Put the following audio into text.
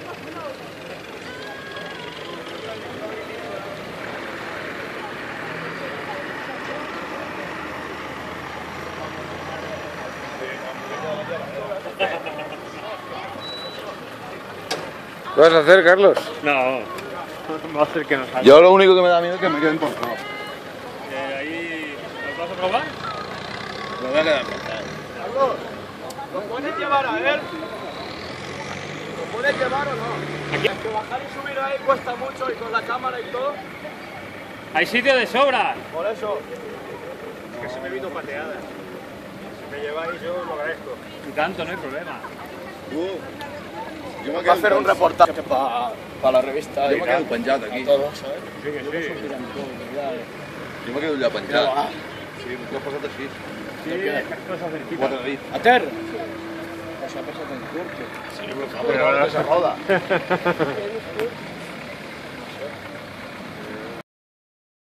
¿Qué vas a hacer, Carlos? No, no va a hacer que no salga. Yo lo único que me da miedo es que me queden por todo. Ahí, ¿los vas a probar? Me voy a quedar por todo. Carlos, ¿lo puedes llevar a ver? ¿Lo puedes llevar o no? Aquí. Es que bajar y subir ahí cuesta mucho y con la cámara y todo. Hay sitio de sobra. Por eso. Es que se me vino pateada. Si me lleváis yo lo agradezco. Y tanto, no hay problema. Yo me Va a hacer un reportaje para la revista. Yo me quedo penjat aquí. Todo, ¿sabes? Sí que sí. Jo me quedo allà penjat. Sí, m'ho has passat així. Sí, cosas cerquita. 4 dies. A terra. Això ha passat en curt. Sí, però ara se joda.